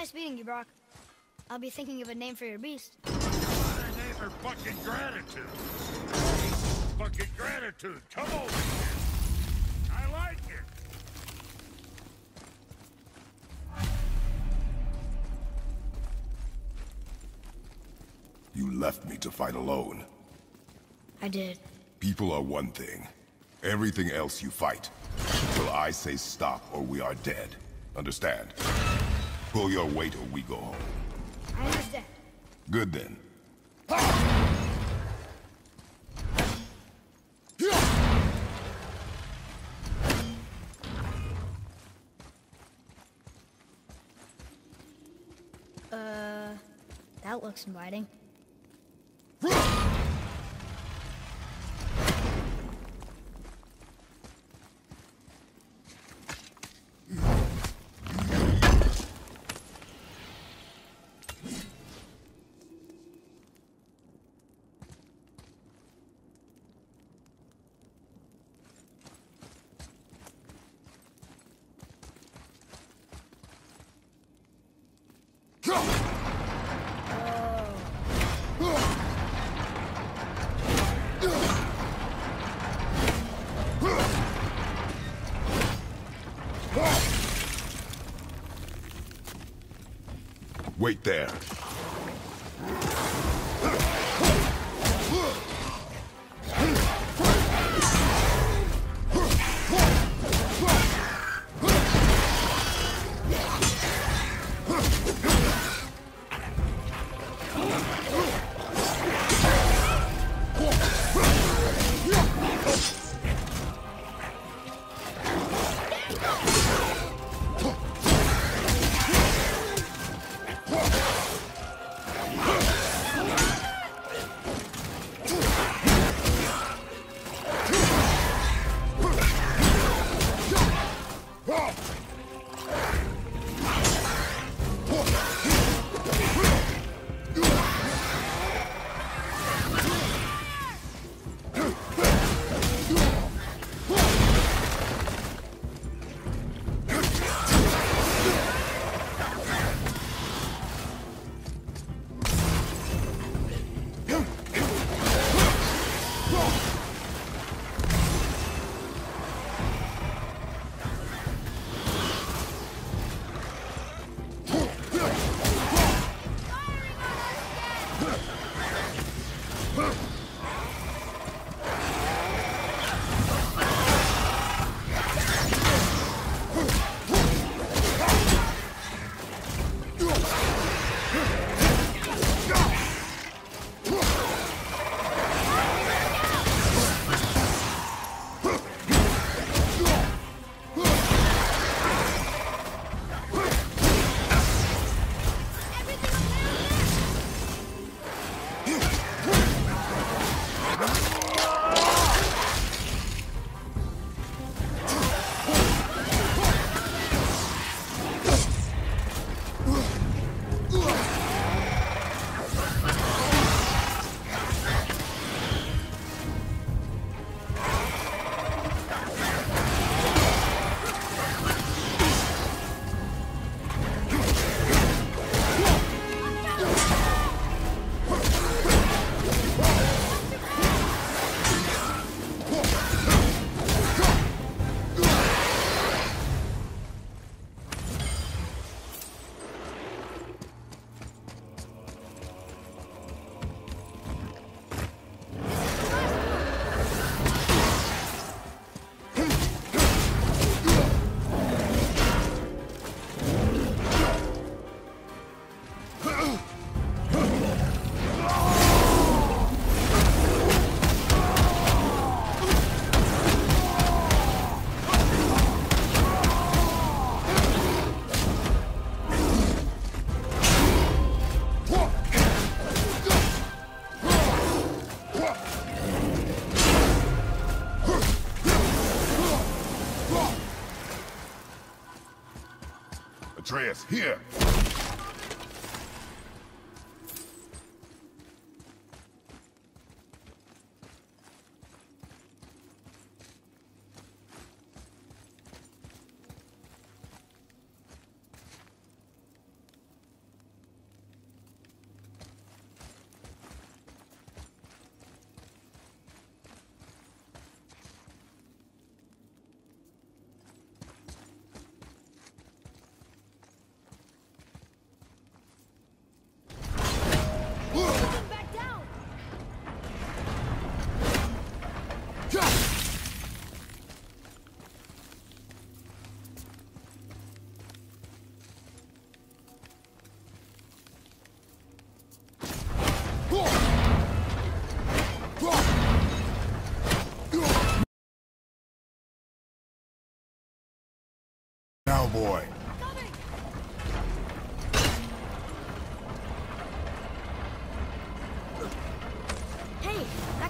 Nice meeting you, Brock. I'll be thinking of a name for your beast. My name is fucking Gratitude. Fucking Gratitude. Come over here. I like it. You left me to fight alone. I did. People are one thing. Everything else you fight. Until I say stop or we are dead. Understand? Pull your weight or we go home. I understand. Good then. That looks inviting. Wait there. Atreus, here!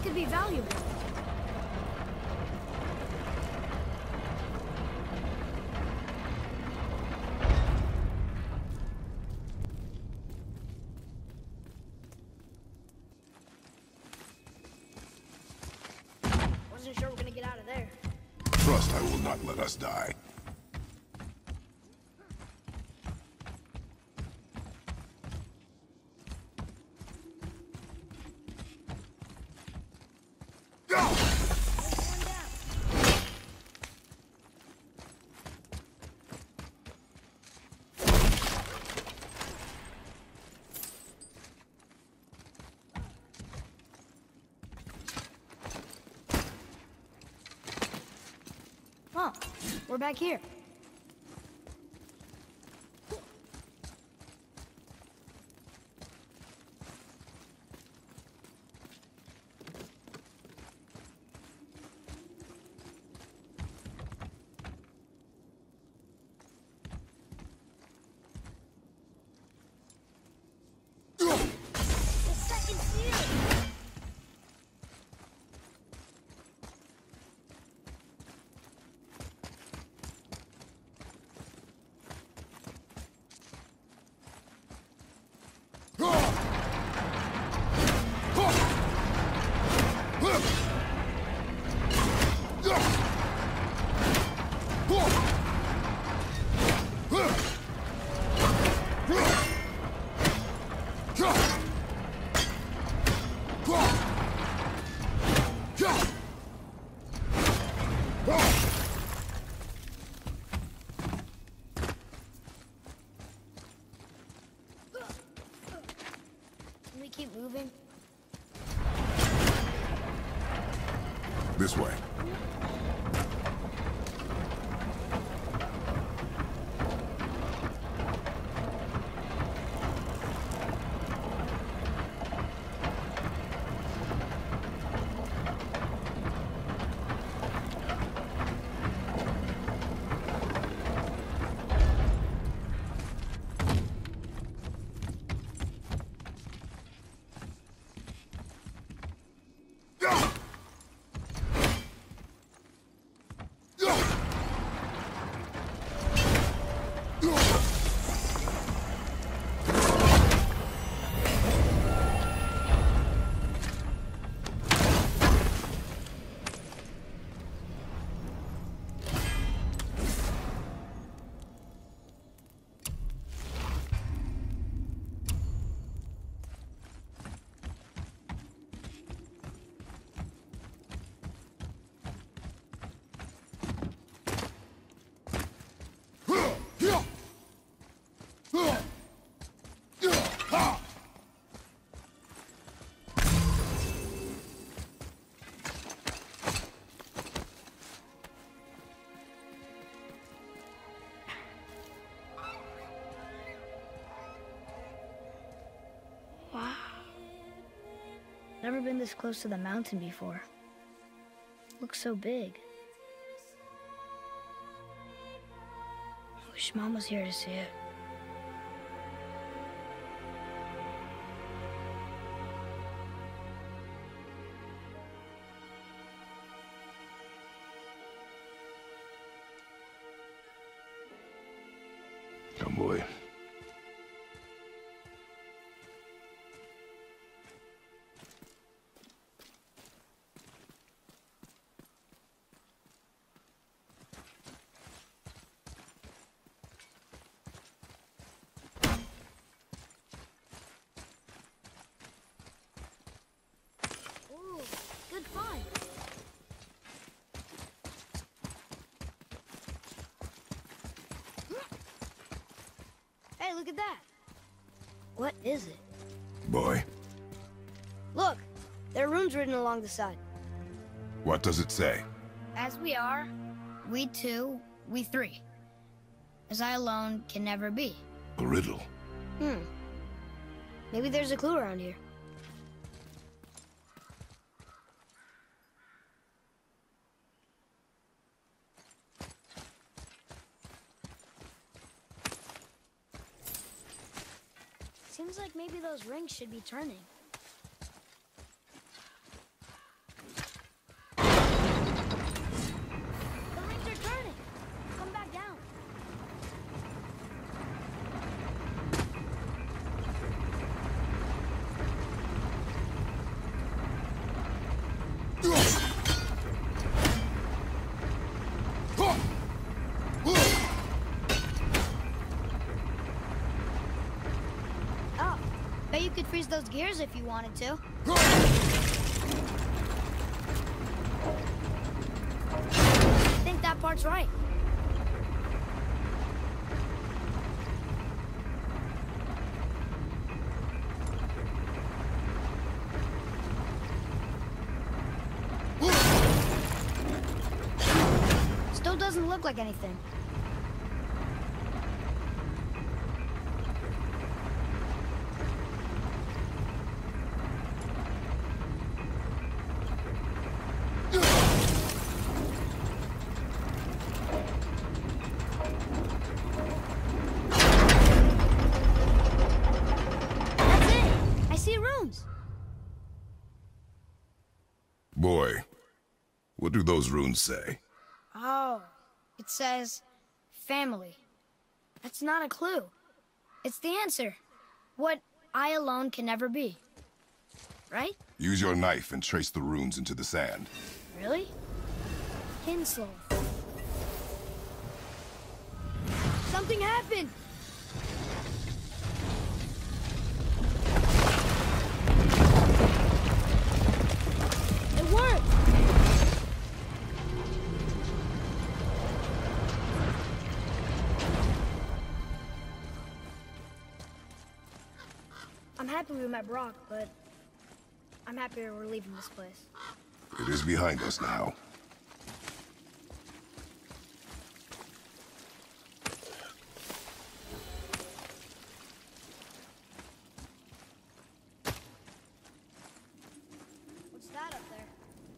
could be valuable. Wasn't sure we're gonna get out of there. Trust I will not let us die. Oh, we're back here. The second seal! Can we keep moving? This way. Wow. Never been this close to the mountain before. Looks so big. I wish Mom was here to see it. Come, boy. Ooh, good find. Hey, look at that. What is it? Boy, Look, there are runes written along the side. what does it say? As we are, we two, we three. As I alone can never be. A riddle. Maybe there's a clue around here. Seems like maybe those rings should be turning. could freeze those gears if you wanted to. I think that part's right. Still doesn't look like anything. Boy, what do those runes say? Oh, it says family. That's not a clue. It's the answer. What I alone can never be. Right? Use your knife and trace the runes into the sand. Really? Hinslow. Something happened! It worked! I'm happy we met Brock, but I'm happier we're leaving this place. It is behind us now. What's that up there?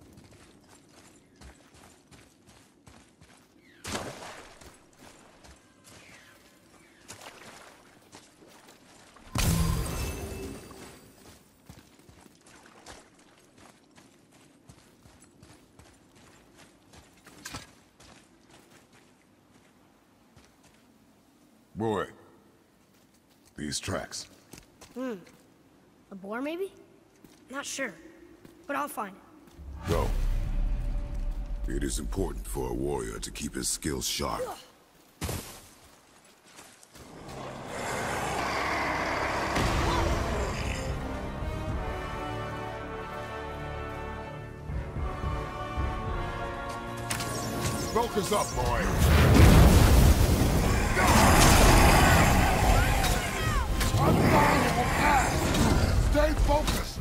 Boy, these tracks. A boar, maybe? Not sure, but I'll find it. Go. It is important for a warrior to keep his skills sharp. Focus up, boy. Unstoppable path. Stay focused.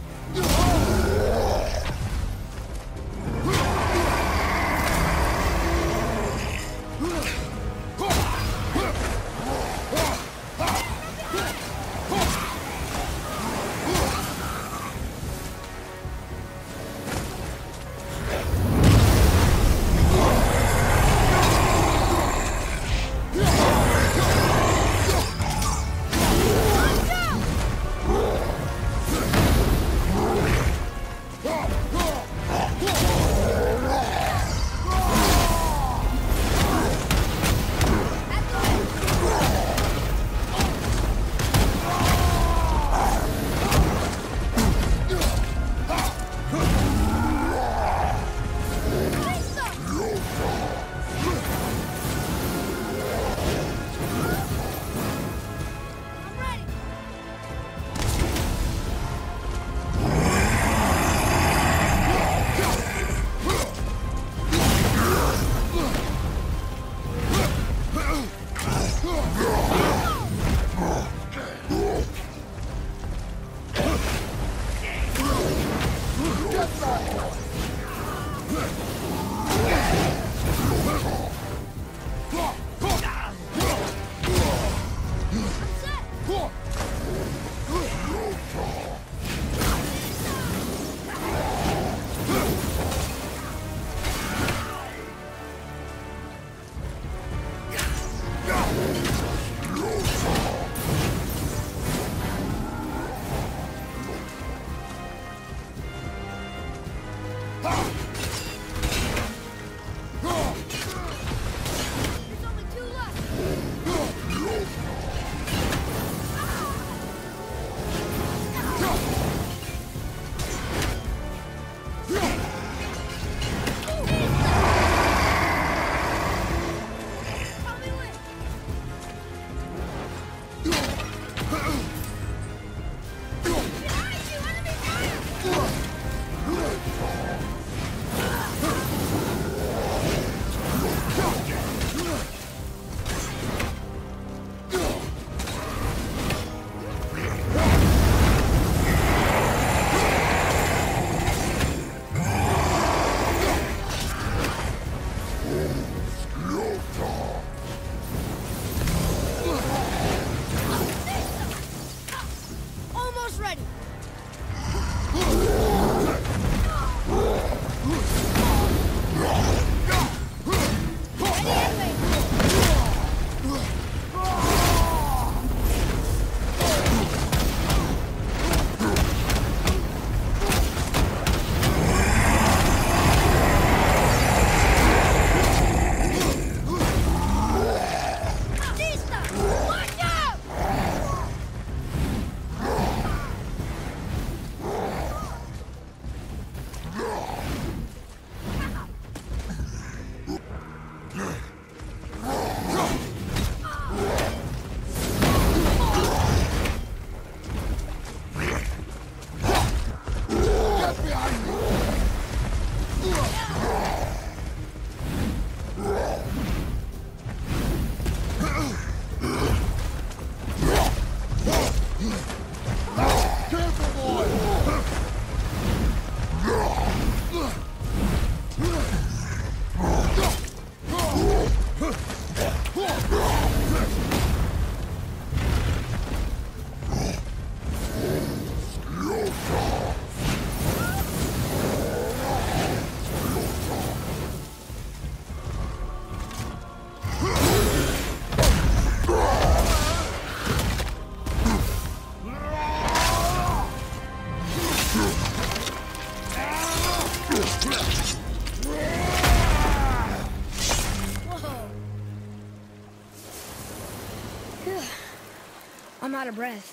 Whoa. I'm out of breath.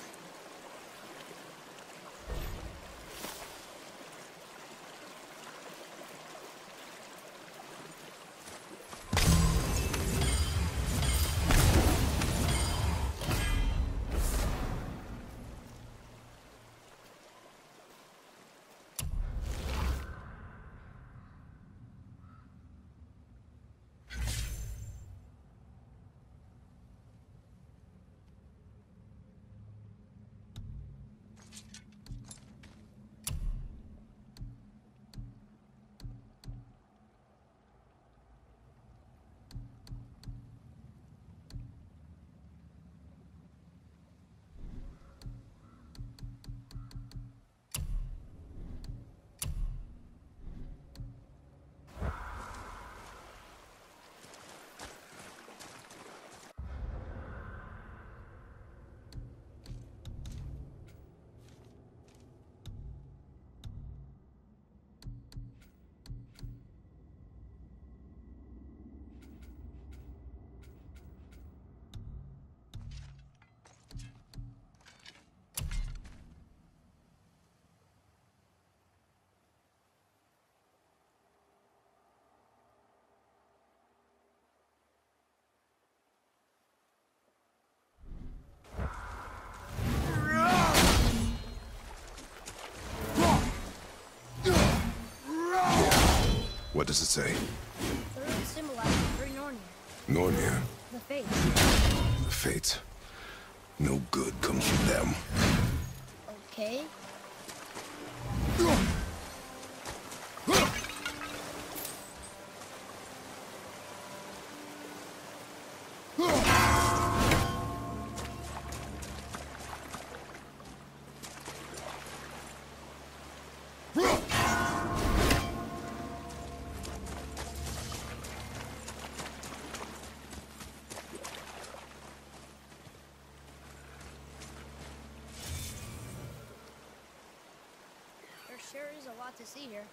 What does it say? The runes symbolize the three Nornir. Nornir. The Fates. The Fates. No good comes from them. Okay. There sure is a lot to see here.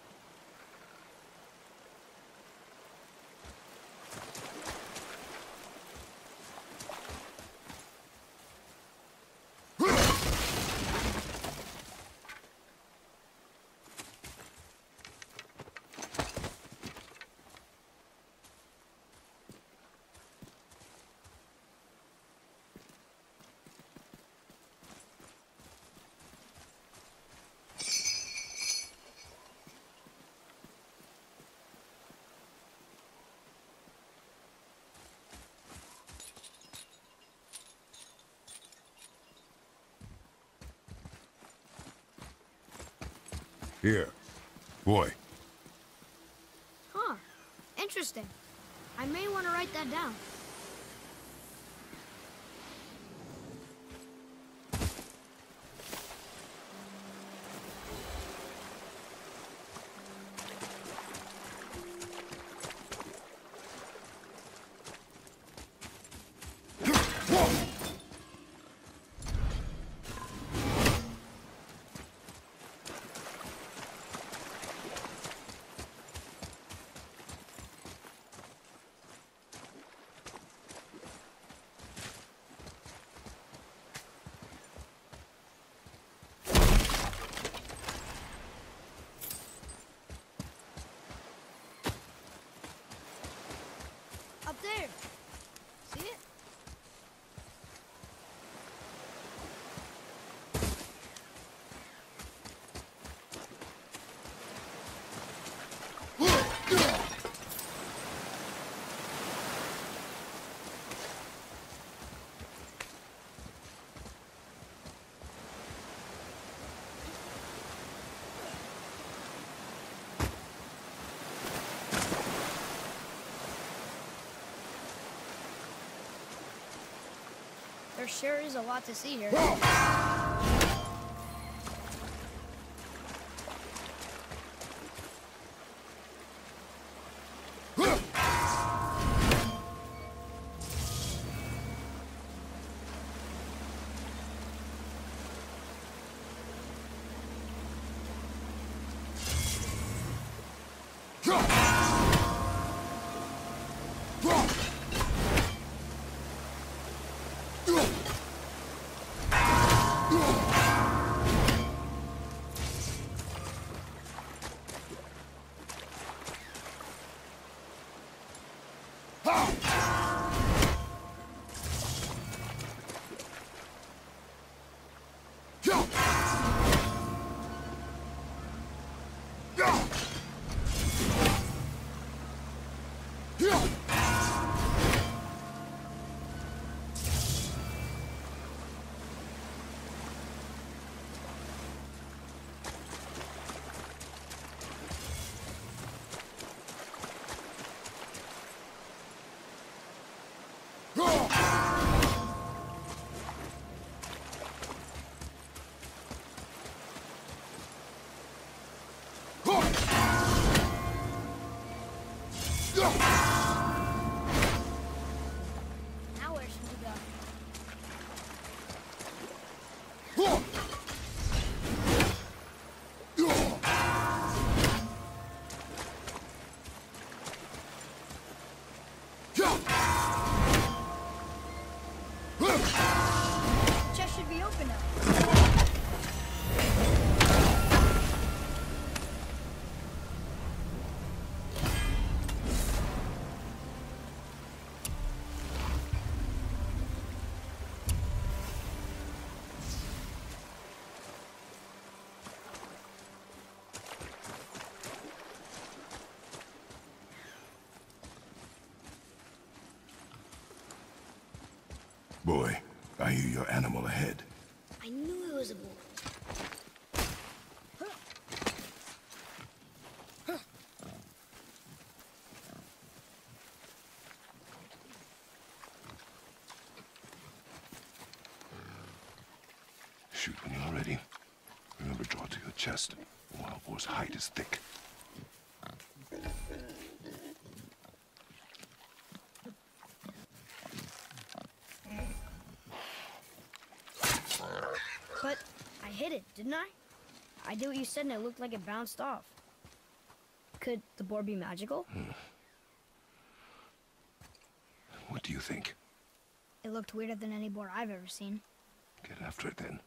Here. Boy. Huh. Interesting. I may want to write that down. Up there. See it? There sure is a lot to see here. Now where should we go? Chest should be open now. Boy, I hear your animal ahead. I knew it was a bull. Shoot when you're ready. Remember, draw to your chest. The wild boar's hide is thick. But I hit it, didn't I? I did what you said and it looked like it bounced off. Could the boar be magical? What do you think? It looked weirder than any boar I've ever seen. Get after it then.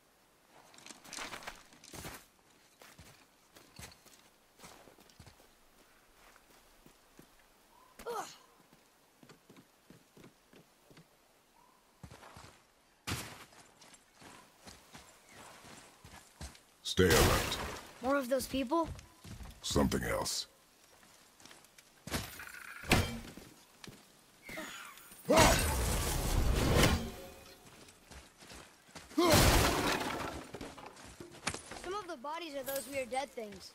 Ugh. Stay alert. More of those people? Something else. Some of the bodies are those weird dead things.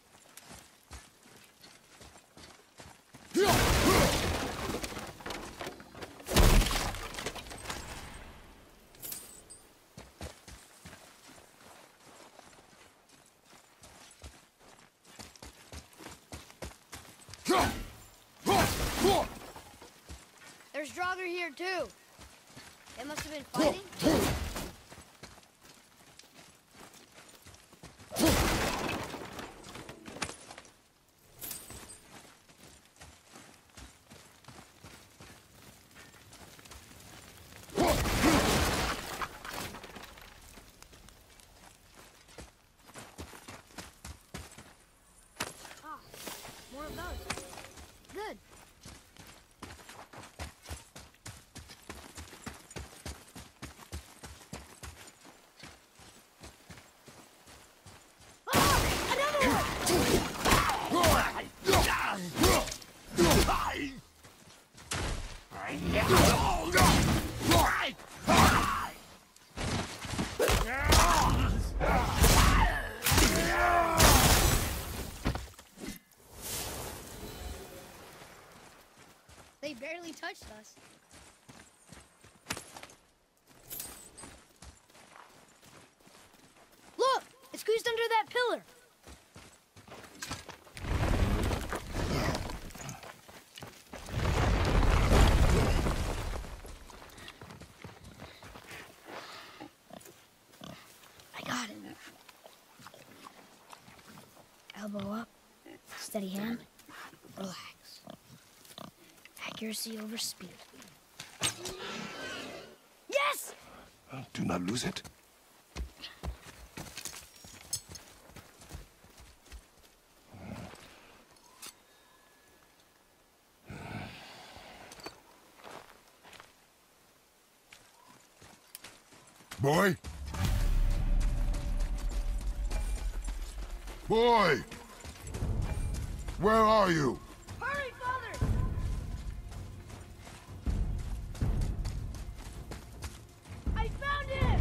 There's Draugr here too. They must have been fighting. Ah, more of those. Good. They barely touched us. Look! It squeezed under that pillar. I got it. Elbow up. Steady hand. Relax. Accuracy over speed. Yes! Do not lose it. Boy? Boy! Where are you? Hurry, Father! I found him!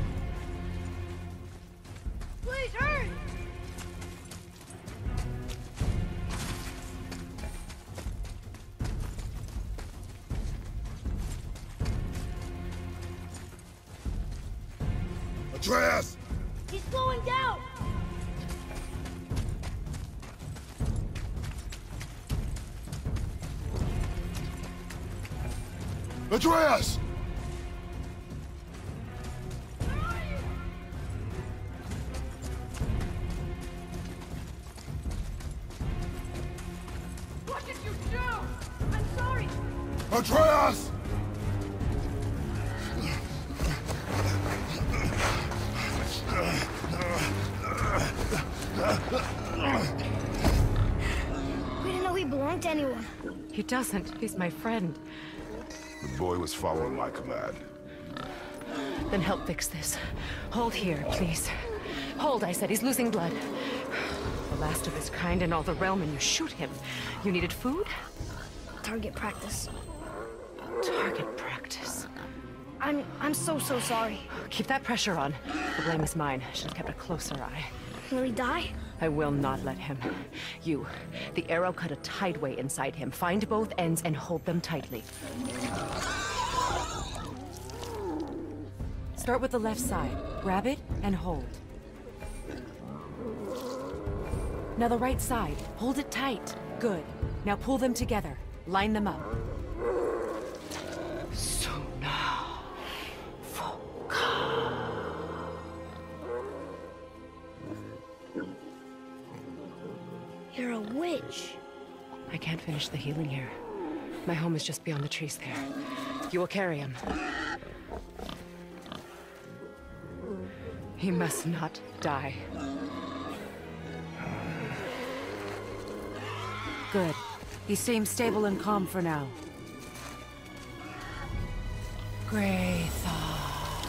Please, hurry! Atreus! He's slowing down! Atreus! What did you do? I'm sorry! Atreus! We didn't know he belonged to anyone. He doesn't. He's my friend. The boy was following my command. Then help fix this. Hold here, please. Hold, I said. He's losing blood. The last of his kind in all the realm, and you shoot him. You needed food? Target practice. Target practice. I'm so sorry. Keep that pressure on. The blame is mine. Should have kept a closer eye. Will he die? I will not let him. You, the arrow cut a tideway inside him. Find both ends and hold them tightly. Start with the left side. Grab it and hold. Now the right side. Hold it tight. Good. Now pull them together. Line them up. You're a witch. I can't finish the healing here. My home is just beyond the trees there. You will carry him. He must not die. Good. He seems stable and calm for now. Greythaw.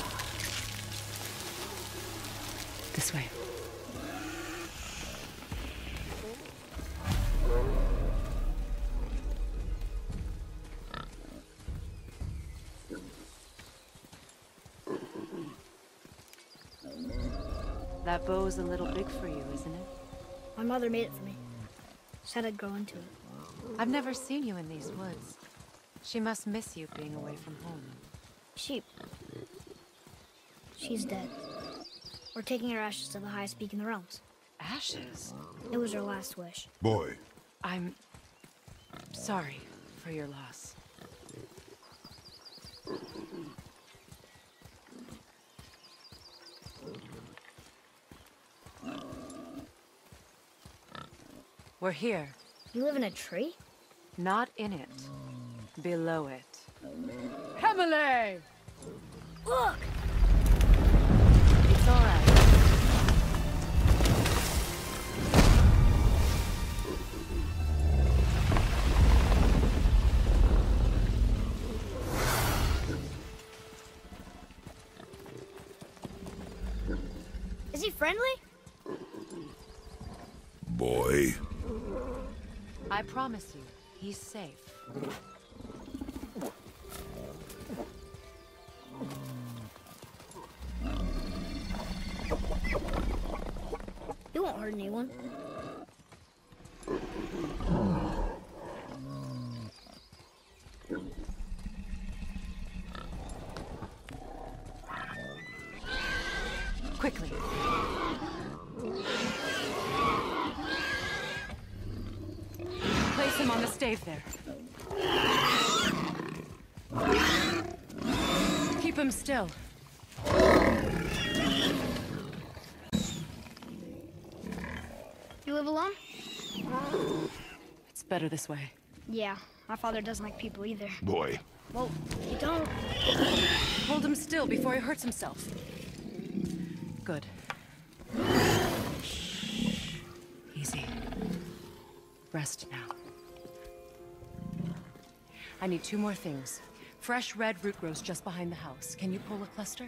This way. That bow's a little big for you, isn't it? My mother made it for me. Said I'd grow into it. I've never seen you in these woods. She must miss you being away from home. She's dead. We're taking her ashes to the highest peak in the realms. Ashes? It was her last wish. Boy. I'm sorry for your loss. We're here. You live in a tree? Not in it. Below it. Emily! Look! It's all right. Is he friendly? Boy. I promise you, he's safe. He won't hurt anyone. Quickly. Place him on the stave there. Keep him still. You live alone? It's better this way. Yeah, my father doesn't like people either. Boy, Well, you don't... Hold him still before he hurts himself. Good. Easy. Rest now. I need 2 more things. Fresh red root grows just behind the house. Can you pull a cluster?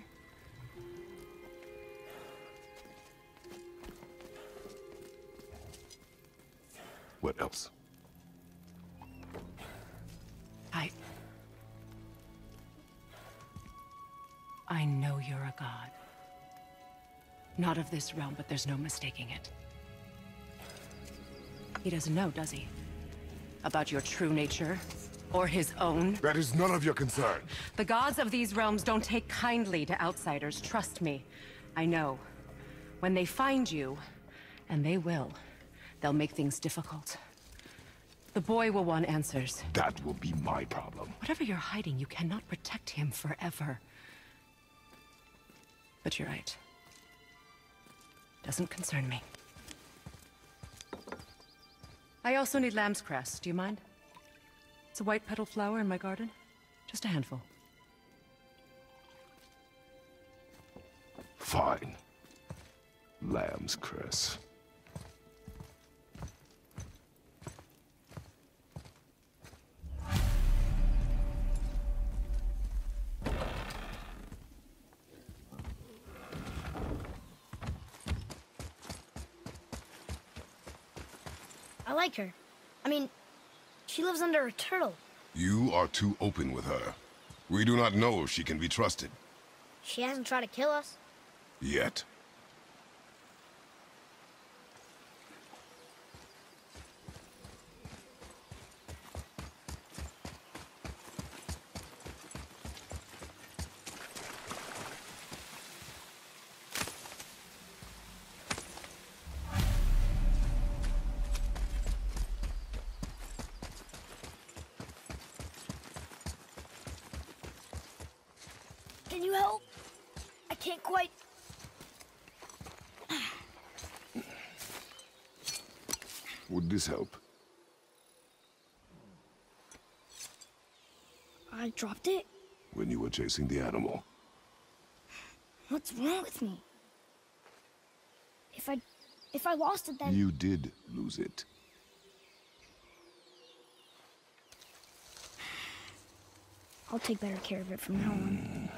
what else? I know you're a god. Not of this realm, but there's no mistaking it. He doesn't know, does he? About your true nature? Or his own? That is none of your concern. The gods of these realms don't take kindly to outsiders, trust me. I know. When they find you, and they will, they'll make things difficult. The boy will want answers. That will be my problem. Whatever you're hiding, you cannot protect him forever. But you're right. Doesn't concern me. I also need lamb's cress. Do you mind? It's a white petal flower in my garden. Just a handful. Fine. Lamb's cress. I like her. I mean, she lives under a turtle. You are too open with her. We do not know if she can be trusted. She hasn't tried to kill us. Yet. Can you help? I can't quite... Would this help? I dropped it? When you were chasing the animal. What's wrong with me? If I lost it, then... You did lose it. I'll take better care of it from now on.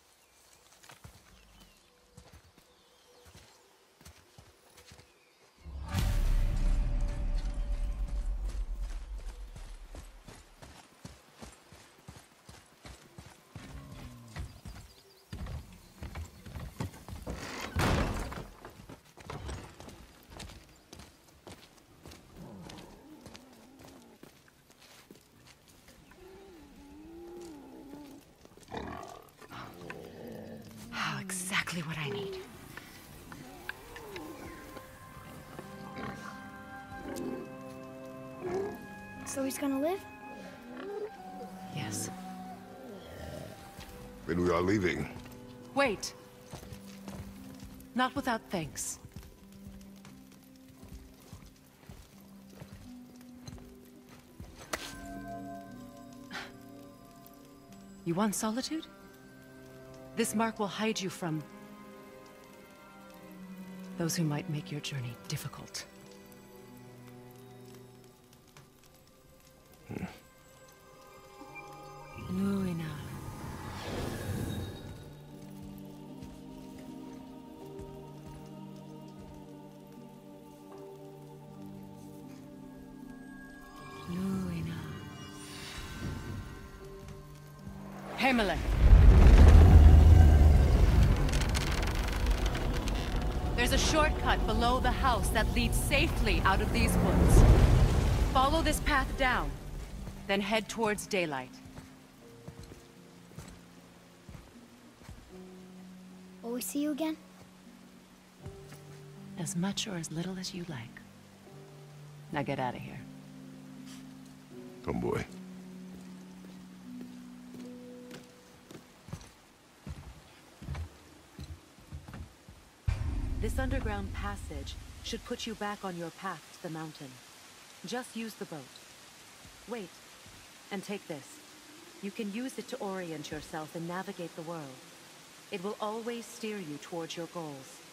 Exactly what I need. So he's gonna live? Yes. Then we are leaving. Wait. Not without thanks. You want solitude? This mark will hide you from those who might make your journey difficult. Luina. Luina. Hemele. There's a shortcut below the house that leads safely out of these woods. Follow this path down, then head towards daylight. Will we see you again? As much or as little as you like. Now get out of here. Come, boy. This underground passage should put you back on your path to the mountain. Just use the boat. Wait, and take this. You can use it to orient yourself and navigate the world. It will always steer you towards your goals.